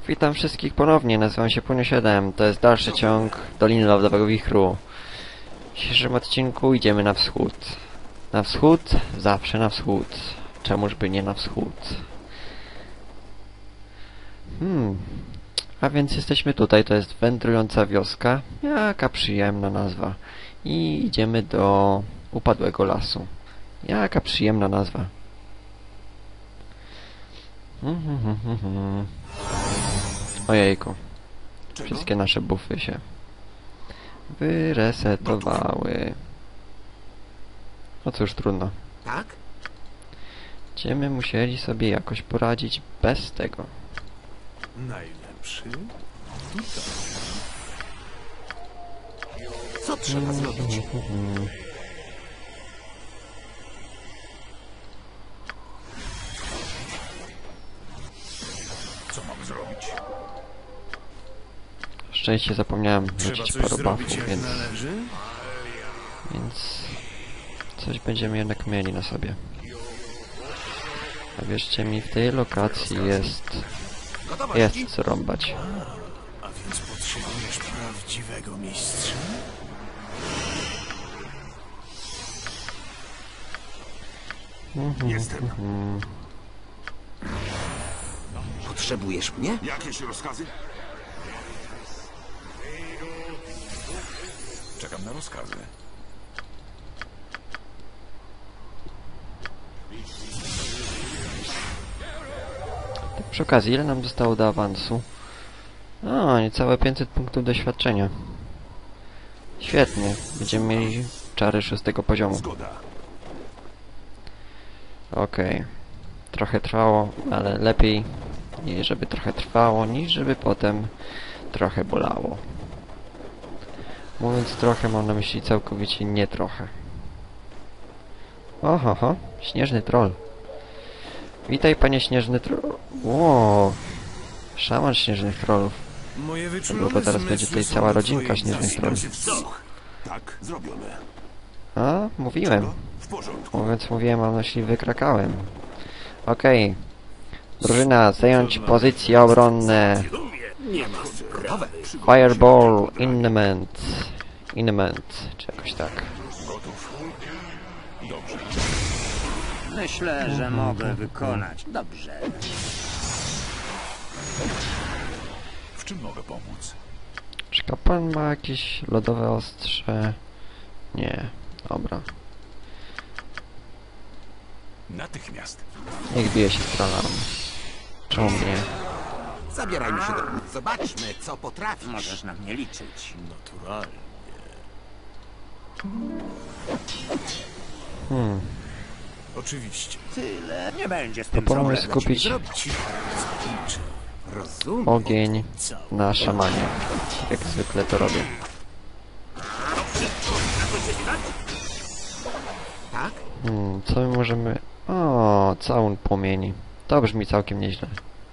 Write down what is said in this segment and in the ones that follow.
Witam wszystkich ponownie, nazywam się Punio7. To jest dalszy ciąg Doliny Lodowego Wichru. W dzisiejszym odcinku idziemy na wschód. Na wschód? Zawsze na wschód. Czemuż by nie na wschód? A więc jesteśmy tutaj, to jest wędrująca wioska. Jaka przyjemna nazwa. I idziemy do upadłego lasu. Jaka przyjemna nazwa. Ojejku. Wszystkie nasze buffy się wyresetowały. No cóż, trudno. Tak? Będziemy musieli sobie jakoś poradzić bez tego. Najlepszy? Co trzeba zrobić? Co mam zrobić? Szczęście zapomniałem Trzeba rzucić coś paru zrobić buffów, jak więc należy? coś będziemy jednak mieli na sobie. A wierzcie mi, w tej lokacji jest co rąbać. A więc potrzebujesz prawdziwego mistrza? Jestem. Potrzebujesz mnie? Jakieś rozkazy? Czekam na rozkazy. Tak przy okazji, ile nam zostało do awansu? O, niecałe 500 punktów doświadczenia. Świetnie, będziemy mieli czary 6 poziomu. Zgoda. Okej. Trochę trwało, ale lepiej, żeby trochę trwało, niż żeby potem trochę bolało. Mówiąc trochę, mam na myśli całkowicie nie trochę. Oho, śnieżny troll. Witaj, panie śnieżny troll. Ło, szaman śnieżnych trollów. Moje Bo wyczulone teraz będzie tutaj zmysły cała są do rodzinka twojej śnieżnych zasilania. trollów. Tak, zrobione. A, mówiłem. W porządku. Mówiąc mówiłem, mam na myśli wykrakałem. Okej. Drużyna, zająć pozycje obronne. Gotowe. Fireball, Innement, czy jakoś tak. Myślę, że mogę wykonać. Dobrze. W czym mogę pomóc? Czy kapłan ma jakieś lodowe ostrze? Nie. Dobra. Natychmiast. Niech bije się z trollami. Czemu mnie? Zabierajmy się do... Zobaczmy, co potrafisz. Możesz na mnie liczyć. Naturalnie. Oczywiście. Tyle. Nie będzie z tym Proponuję problemu. skupić Zrobić. Rozumiem. ogień na szamanie. Tak jak zwykle to robię. Tak? Co my możemy... O, całun płomieni. To brzmi całkiem nieźle.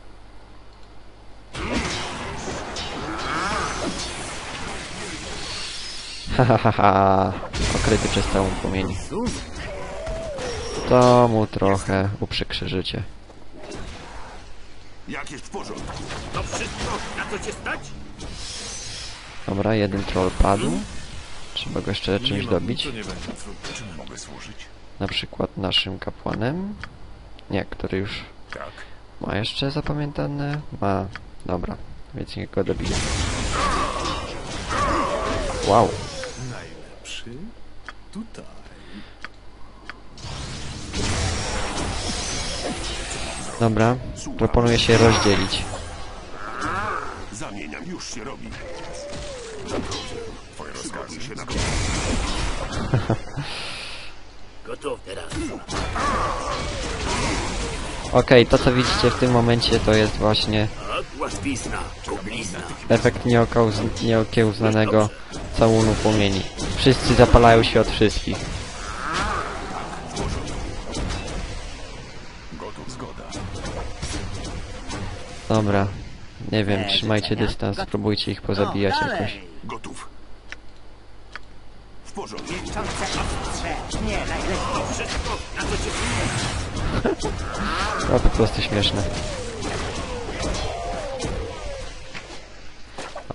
Hahaha, okryty przez całun płomieni. To mu trochę uprzykrzy życie. Jakieś w porządku. Dobra, jeden troll padł. Trzeba go jeszcze czymś dobić. To nie będzie trudne. Czym mogę służyć? Na przykład naszym kapłanem. Nie, który już Tak. ma jeszcze zapamiętane. Ma. Dobra, więc niech go dobije. Wow. Najlepszy? Tutaj. Dobra, proponuję się rozdzielić. Zamieniam, już się robi. Twoje rozkazy. Się na Gotów teraz. Okej, to co widzicie w tym momencie to jest właśnie Łatwizna, kublizna. efekt nieokiełznanego całunu płomieni. Wszyscy zapalają się od wszystkich. Gotów. Zgoda. Dobra, nie wiem, trzymajcie dystans, spróbujcie ich pozabijać jakoś. Gotów. W porządku. Nie, najlepiej wszystko, na co cię To po prostu śmieszne.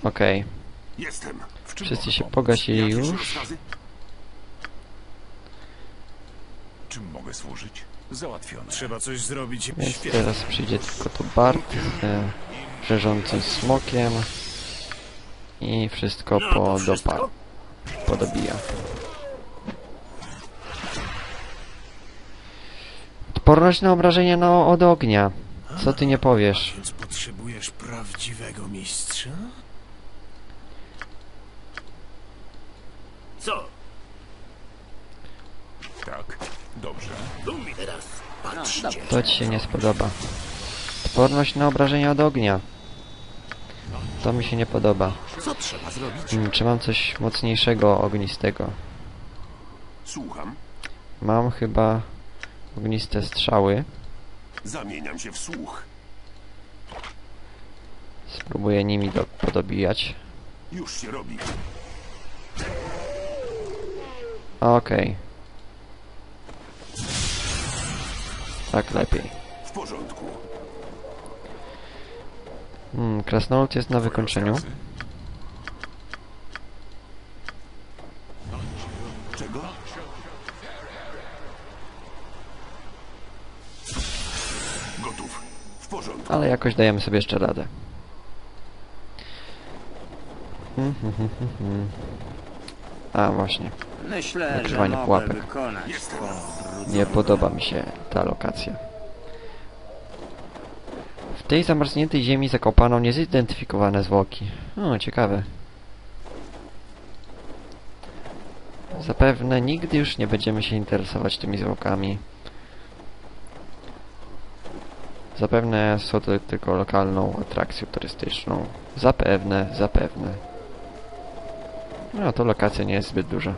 Okej. Jestem. W czym Wszyscy mogę się pomóc? pogasili Jakieś już. rozkazy? Czym mogę służyć? Załatwione. Trzeba coś zrobić. Więc teraz przyjdzie tylko to Bart z rzeżącym smokiem i wszystko podobija. Odporność na obrażenia od ognia. Co ty nie powiesz? Więc potrzebujesz prawdziwego mistrza? Co? Tak. Dobrze. Teraz patrzcie. To ci się nie spodoba. Odporność na obrażenia od ognia. To mi się nie podoba. Co trzeba zrobić? Czy mam coś mocniejszego, ognistego? Słucham. Mam chyba ogniste strzały. Zamieniam się w słuch. Spróbuję nimi podobijać. Już się robi. Okej. Tak lepiej. W porządku. Krasnolud jest na wykończeniu. Rozkazy? Czego? Gotów. W porządku. Ale jakoś dajemy sobie jeszcze radę. A, właśnie. Myślę, że Wykrywanie mogę pułapek. wykonać Jestem. swą Nie podoba mi się ta lokacja. W tej zamarzniętej ziemi zakopano niezidentyfikowane zwłoki. O, ciekawe. Zapewne nigdy już nie będziemy się interesować tymi zwłokami. Zapewne są to tylko lokalną atrakcją turystyczną. Zapewne, zapewne. No, to lokacja nie jest zbyt duża.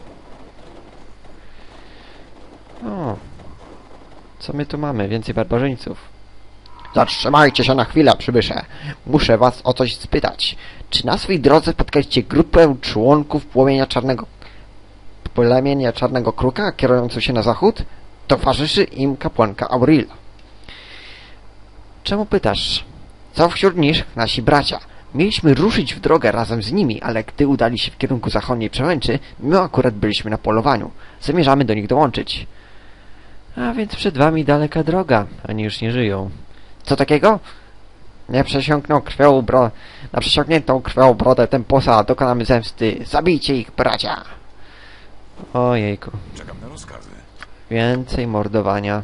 O, co my tu mamy? Więcej barbarzyńców. Zatrzymajcie się na chwilę, przybysze. Muszę was o coś spytać. Czy na swej drodze spotkaliście grupę członków plemienia Czarnego Kruka kierującą się na zachód? Towarzyszy im kapłanka Aurilla. Czemu pytasz? Co wśród nich nasi bracia? Mieliśmy ruszyć w drogę razem z nimi, ale gdy udali się w kierunku zachodniej przełęczy, my akurat byliśmy na polowaniu. Zamierzamy do nich dołączyć. A więc przed wami daleka droga. Oni już nie żyją. Co takiego? Na przesiąkniętą krwią brodę Temposa dokonamy zemsty. Zabijcie ich, bracia! Ojejku. Czekam na rozkazy. Więcej mordowania.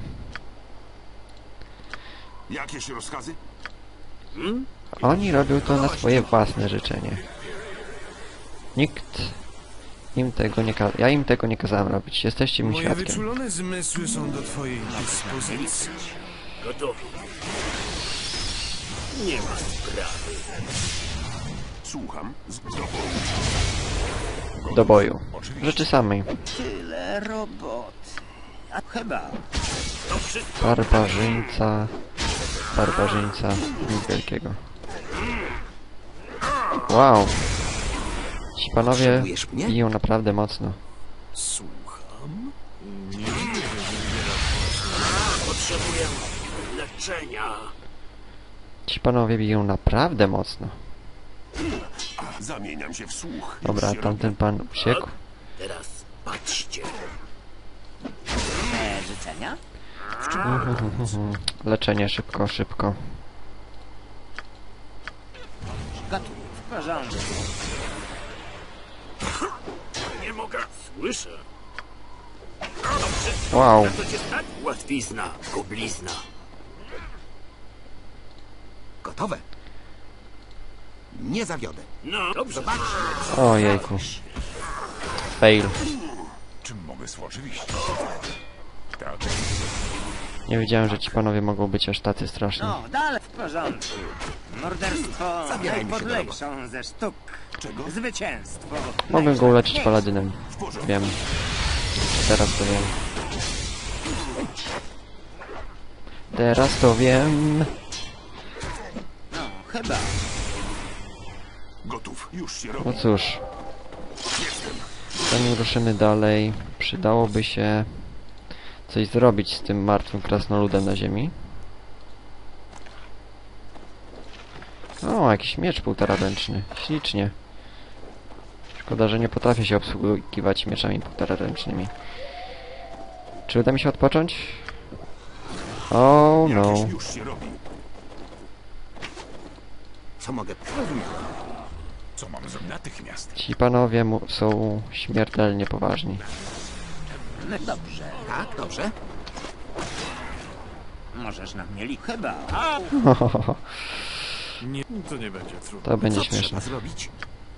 Jakieś rozkazy? Oni robią to na swoje własne życzenie. Nikt im tego nie kazał. Ja im tego nie kazałem robić. Jesteście mi Moje świadkiem. wyczulone zmysły są do twojej dyspozycji. Gotowi. Nie ma sprawy. Słucham. Do boju. Oczywiście. Rzeczy samej. Tyle roboty. A chyba. To wszystko. Barbarzyńca. Nic wielkiego. Wow. Ci panowie Potrzebujesz mnie? biją naprawdę mocno. Słucham? Potrzebuję leczenia. Ci panowie biją naprawdę mocno. Zamieniam się w słuch. Dobra, Już się tamten pan uciekł. Teraz patrzcie. Życzenia? Leczenie szybko, szybko. Gotów. W porządku. Nie mogę. Słyszę. To wszystko. Wow. Co cię stać? Łatwizna. Goblizna. Gotowe. Nie zawiodę. No, dobrze. Zobaczmy. Ojejku. Fail. Czym mogę służyć? Oczywiście. Tak. Nie wiedziałem, że ci panowie mogą być aż tacy straszni. No, dalej. W porządku. Morderstwo Zabierajmy się do najpodlejszą ze sztuk. Czego? Zwycięstwo. Mogę go uleczyć paladynem. W porządku. Wiem. Teraz to wiem. Teraz to wiem. No, chyba. Gotów. Już się robi. No cóż. Zanim ruszymy dalej, przydałoby się coś zrobić z tym martwym krasnoludem na ziemi. O, jakiś miecz półtoraręczny. Ślicznie. Szkoda, że nie potrafię się obsługiwać mieczami półtoraręcznymi. Czy uda mi się odpocząć? Oh no. Jakieś już się robi. Co mogę... Co mam zrobić? Natychmiast. Ci panowie są śmiertelnie poważni. No dobrze. Tak, dobrze. Możesz na mnie liczyć. Chyba. Nie, to nie będzie trudno. To będzie Co trzeba śmieszne. zrobić?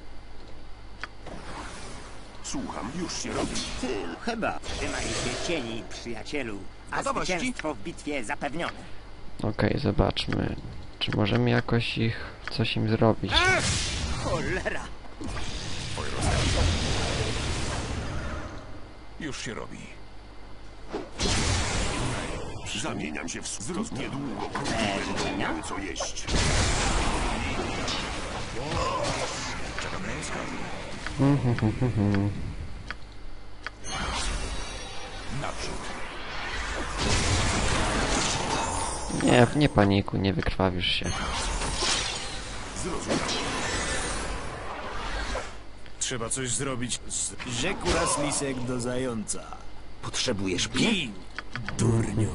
Słucham, już się robi. Ty chyba. Trzymaj się cieni, przyjacielu. A Gotowości? zwycięstwo w bitwie zapewnione. Okej, zobaczmy. Czy możemy jakoś coś im zrobić? Cholera. Już się robi. Zamieniam się w zrozum. Niedługo będą miały co jeść. Czekam na rozkazy. Naprzód. Nie paniku, nie wykrwawisz się. Zrozumiałem. Trzeba coś zrobić z... Rzekł raz lisek do zająca. Potrzebujesz mnie? Gin, durniu.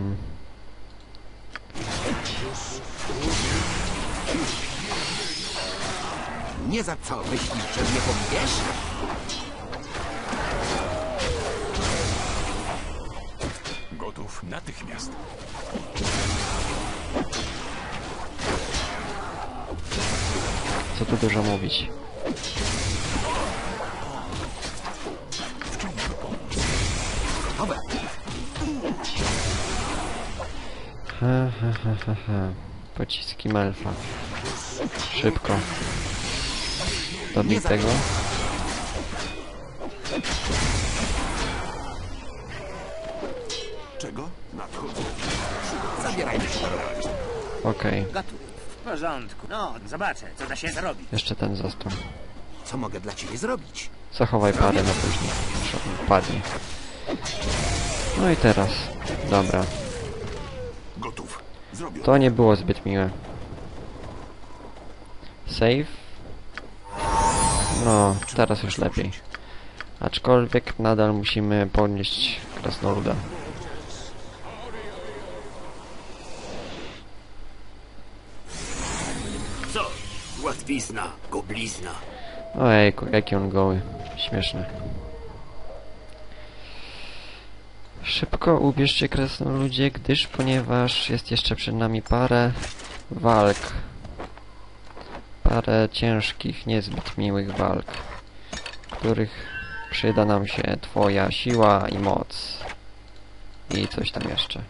Nie za co myślisz, że mnie pobijesz? Gotów natychmiast. Co tu dużo mówić? Gotowe. Ha. Pociski Melfa. Szybko. Dobij Nie za- tego. Czego? Nadchodzę. Zabierajmy się do roboty. Okej. Gotów. W porządku. No, zobaczę, co da się zrobić. Jeszcze ten został. Co mogę dla ciebie zrobić? Zachowaj parę na później. Muszę padnie. No i teraz. Dobra. Gotów. Zrobię. To nie było zbyt miłe. Save. No, teraz już lepiej. Aczkolwiek nadal musimy podnieść krasnoluda. Co? Łatwizna, goblizna. Ojejku, jaki on goły. Śmieszny. Szybko ubierzcie krasnoludzie, ponieważ jest jeszcze przed nami parę walk. Parę ciężkich, niezbyt miłych walk, w których przyda nam się twoja siła i moc. I coś tam jeszcze.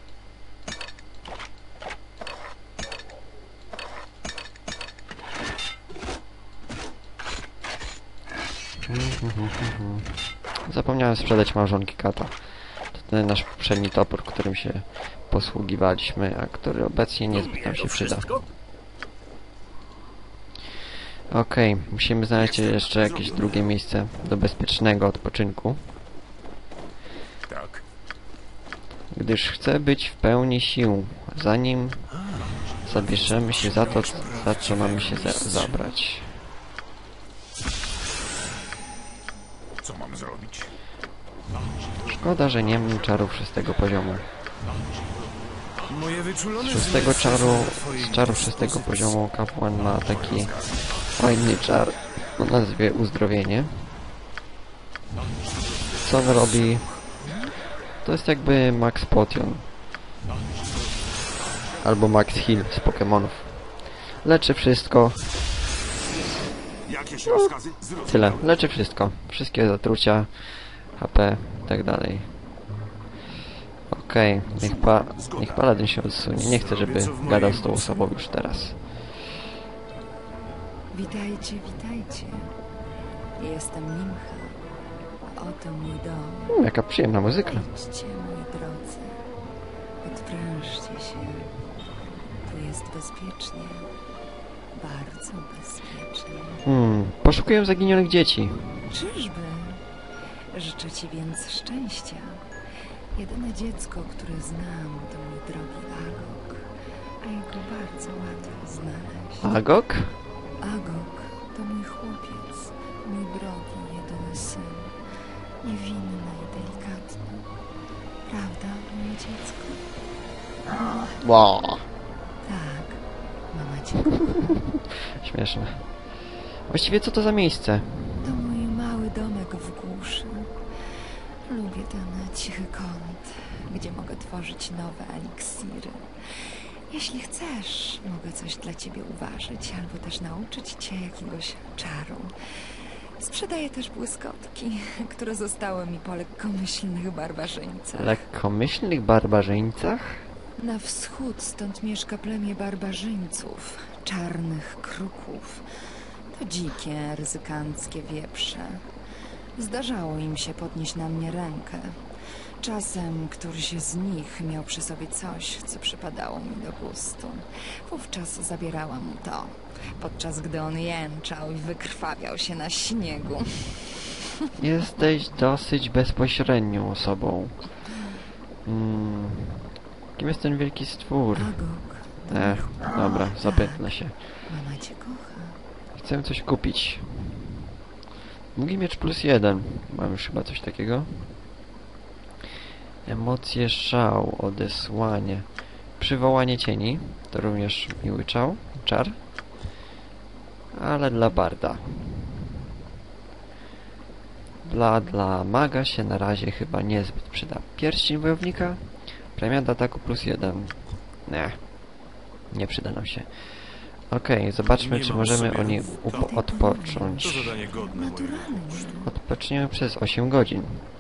Zapomniałem sprzedać małżonki kata. To ten nasz poprzedni topór, którym się posługiwaliśmy, a który obecnie niezbyt nam się przyda. Okej, musimy znaleźć jeszcze jakieś drugie miejsce do bezpiecznego odpoczynku, Tak. gdyż chcę być w pełni sił, zanim zabierzemy się za to, za co mamy się zabrać. Co mam zrobić? Szkoda, że nie mam czarów 6 poziomu. Moje wyczulone Z czaru 6 poziomu kapłan ma taki fajny czar o nazwie uzdrowienie. Co on robi? To jest jakby Max Potion. Albo Max Heal z Pokemonów. Leczy wszystko. Jakieś rozkazy? Zrozumiałem. Tyle. Leczy wszystko. Wszystkie zatrucia, HP i tak dalej. Okej, niech Paladin się odsunie. Nie chcę, żeby gadał z tą osobą już teraz. Witajcie, witajcie. Jestem Nimcha. Oto mój dom. Jaka przyjemna muzyka. Idźcie, moi drodzy. Odprężcie się. Tu jest bezpiecznie. Bardzo bezpiecznie. Poszukuję zaginionych dzieci. Czyżby? Życzę ci więc szczęścia. Jedyne dziecko, które znam, to mój drogi Agok. a jego bardzo łatwo znaleźć. Agok? Agok to mój chłopiec, mój drogi, jedyny syn. Niewinny i delikatny. Prawda, moje dziecko? Wow. Tak, mama cię kocha. Śmieszne. Właściwie co to za miejsce? To mój mały domek w głuszy. Lubię ten cichy kąt, gdzie mogę tworzyć nowe eliksiry. Jeśli chcesz, mogę coś dla ciebie uważać, albo też nauczyć cię jakiegoś czaru. Sprzedaję też błyskotki, które zostały mi po lekkomyślnych barbarzyńcach. Lekkomyślnych barbarzyńcach? Na wschód stąd mieszka plemię barbarzyńców, czarnych kruków. To dzikie, ryzykanckie wieprze. Zdarzało im się podnieść na mnie rękę. Czasem któryś z nich miał przy sobie coś, co przypadało mi do gustu. Wówczas zabierałam mu to, podczas gdy on jęczał i wykrwawiał się na śniegu. Jesteś dosyć bezpośrednią osobą. Kim jest ten wielki stwór? Agok, to mój chłopak. Dobra, zapętlę się. Mama cię kocha. Chcę coś kupić. Długi miecz +1. Mam już chyba coś takiego. Emocje, szał, odesłanie. Przywołanie cieni. To również miły czar. Ale dla barda. Dla maga się na razie chyba niezbyt przyda. Pierścień wojownika. Premia do ataku +1. Nie przyda nam się. Okej, zobaczmy, Nie czy mam możemy sobie o niej to odpocząć. zadanie godne mojego. Naturalnie. Odpoczniemy przez 8 godzin.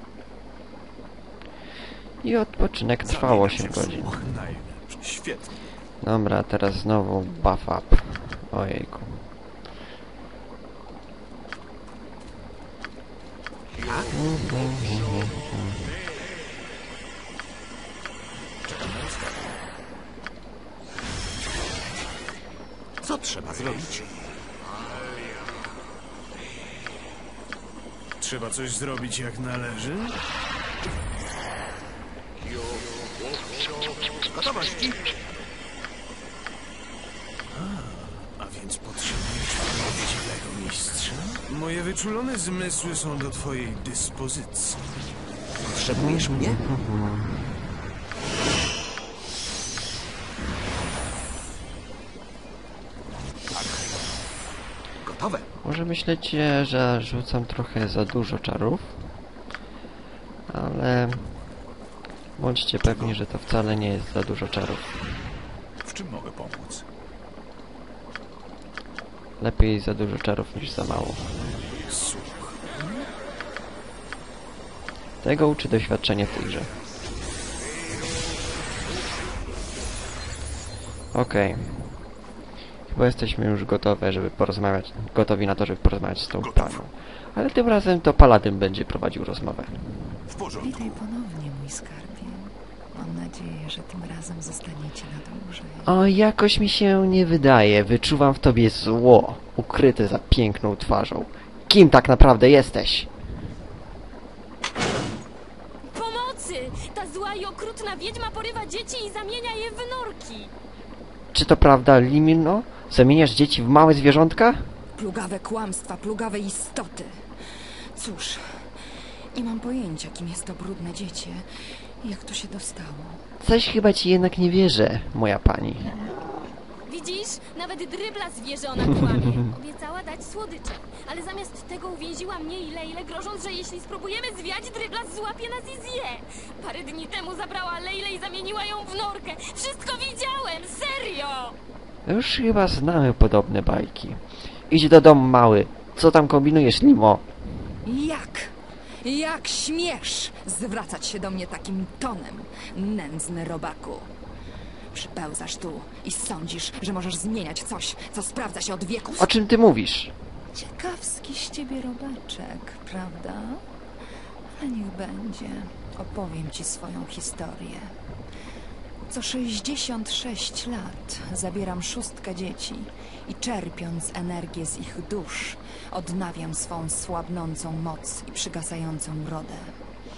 I odpoczynek trwał 8 godzin. Och, najlepsze. Świetnie. Dobra, teraz znowu buff up. Ojejku. Co trzeba zrobić? Trzeba coś zrobić jak należy? Gotowości? A więc potrzebujesz prawdziwego mistrza? Moje wyczulone zmysły są do twojej dyspozycji. Potrzebujesz mnie? Gotowe. Może myślicie, że rzucam trochę za dużo czarów, ale bądźcie pewni, że to wcale nie jest za dużo czarów. W czym mogę pomóc? Lepiej za dużo czarów niż za mało. Słuchaj. Tego uczy doświadczenie w tej grze. Okej. Chyba jesteśmy już gotowi na to, żeby porozmawiać z tą panią. Ale tym razem to Paladyn będzie prowadził rozmowę. W porządku. Witaj ponownie, mój skarbie. Mam nadzieję, że tym razem zostaniecie na dłużej. O, jakoś mi się nie wydaje. Wyczuwam w tobie zło, ukryte za piękną twarzą. Kim tak naprawdę jesteś? Pomocy! Ta zła i okrutna wiedźma porywa dzieci i zamienia je w norki. Czy to prawda, Limino? Zamieniasz dzieci w małe zwierzątka? Plugawe kłamstwa, plugawe istoty. Cóż, nie mam pojęcia, kim jest to brudne dziecię i jak to się dostało. Coś chyba ci jednak nie wierzę, moja pani. Widzisz? Nawet drybla wie, że ona kłamie. Obiecała dać słodycze, ale zamiast tego uwięziła mnie i Lejlę, grożąc, że jeśli spróbujemy zwiać, drybla złapie nas i zje. Parę dni temu zabrała Lejlę i zamieniła ją w norkę. Wszystko widziałem! Serio! Już chyba znamy podobne bajki. Idź do domu, mały. Co tam kombinujesz, Limo? Jak? Jak śmiesz zwracać się do mnie takim tonem, nędzny robaku? Przypełzasz tu i sądzisz, że możesz zmieniać coś, co sprawdza się od wieków? O czym ty mówisz? Ciekawski z ciebie robaczek, prawda? Ale niech będzie. Opowiem ci swoją historię. Co 66 lat zabieram 6 dzieci i czerpiąc energię z ich dusz, odnawiam swą słabnącą moc i przygasającą brodę.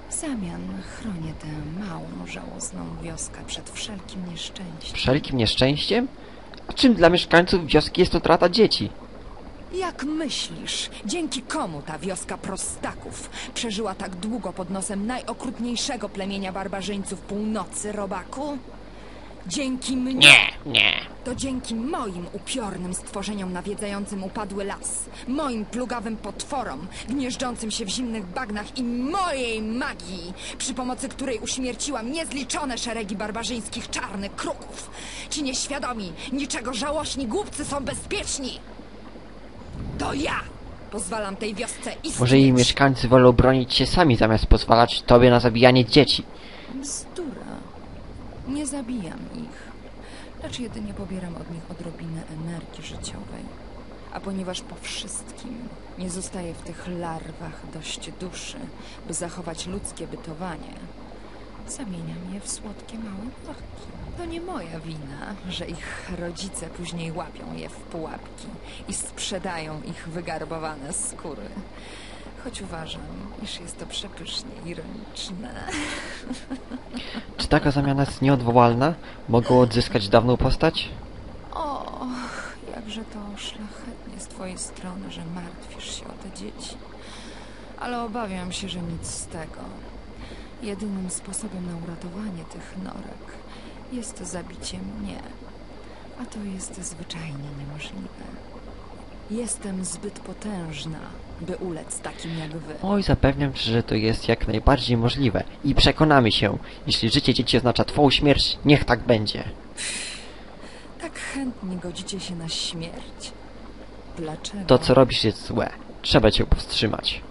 W zamian chronię tę małą, żałosną wioskę przed wszelkim nieszczęściem. Wszelkim nieszczęściem? A czym dla mieszkańców wioski jest to trata dzieci? Jak myślisz, dzięki komu ta wioska prostaków przeżyła tak długo pod nosem najokrutniejszego plemienia barbarzyńców północy, robaku? Dzięki mnie! Nie. To dzięki moim upiornym stworzeniom nawiedzającym upadły las, moim plugawym potworom gnieżdżącym się w zimnych bagnach i mojej magii, przy pomocy której uśmierciłam niezliczone szeregi barbarzyńskich czarnych kruków. Ci nieświadomi, niczego żałośni głupcy są bezpieczni. To ja pozwalam tej wiosce istnieć. Może jej mieszkańcy wolą bronić się sami, zamiast pozwalać tobie na zabijanie dzieci. Bzdura. Nie zabijam ich, lecz jedynie pobieram od nich odrobinę energii życiowej. A ponieważ po wszystkim nie zostaje w tych larwach dość duszy, by zachować ludzkie bytowanie, zamieniam je w słodkie małe płachki. To nie moja wina, że ich rodzice później łapią je w pułapki i sprzedają ich wygarbowane skóry. Choć uważam, iż jest to przepysznie ironiczne. Czy taka zamiana jest nieodwołalna? Mogą odzyskać dawną postać? Och, jakże to szlachetnie z twojej strony, że martwisz się o te dzieci. Ale obawiam się, że nic z tego. Jedynym sposobem na uratowanie tych norek jest zabicie mnie. A to jest zwyczajnie niemożliwe. Jestem zbyt potężna, by ulec takim jak wy. Oj, zapewniam cię, że to jest jak najbardziej możliwe. I przekonamy się, jeśli życie dzieci oznacza twą śmierć, niech tak będzie. Tak chętnie godzicie się na śmierć. Dlaczego? To, co robisz, jest złe. Trzeba cię powstrzymać.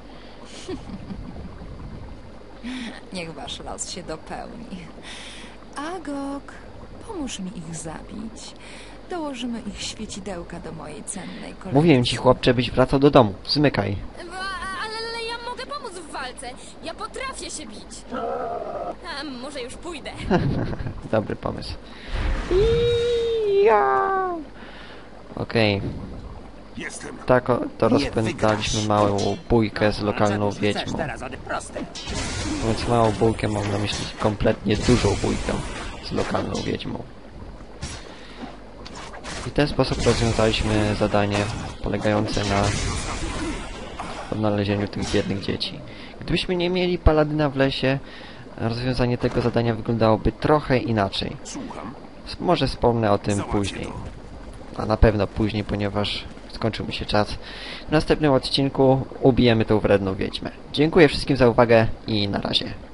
Niech wasz los się dopełni. Agok, pomóż mi ich zabić. Dołożymy ich świecidełka do mojej cennej kolekcji. Mówiłem ci, chłopcze, byś wracał do domu. Zmykaj. Ale ja mogę pomóc w walce. Ja potrafię się bić. A może już pójdę. Dobry pomysł. Okej. Jestem. Tak to Nie rozpędzaliśmy wygrasz. małą bójkę z lokalną Chcesz wiedźmą. teraz proste. Mówiąc małą bójkę, mam na myśli kompletnie dużą bójkę z lokalną wiedźmą. I w ten sposób rozwiązaliśmy zadanie polegające na odnalezieniu tych biednych dzieci. Gdybyśmy nie mieli paladyna w lesie, rozwiązanie tego zadania wyglądałoby trochę inaczej. Słucham. Może wspomnę o tym później. A na pewno później, ponieważ skończył mi się czas. W następnym odcinku ubijemy tą wredną wiedźmę. Dziękuję wszystkim za uwagę i na razie.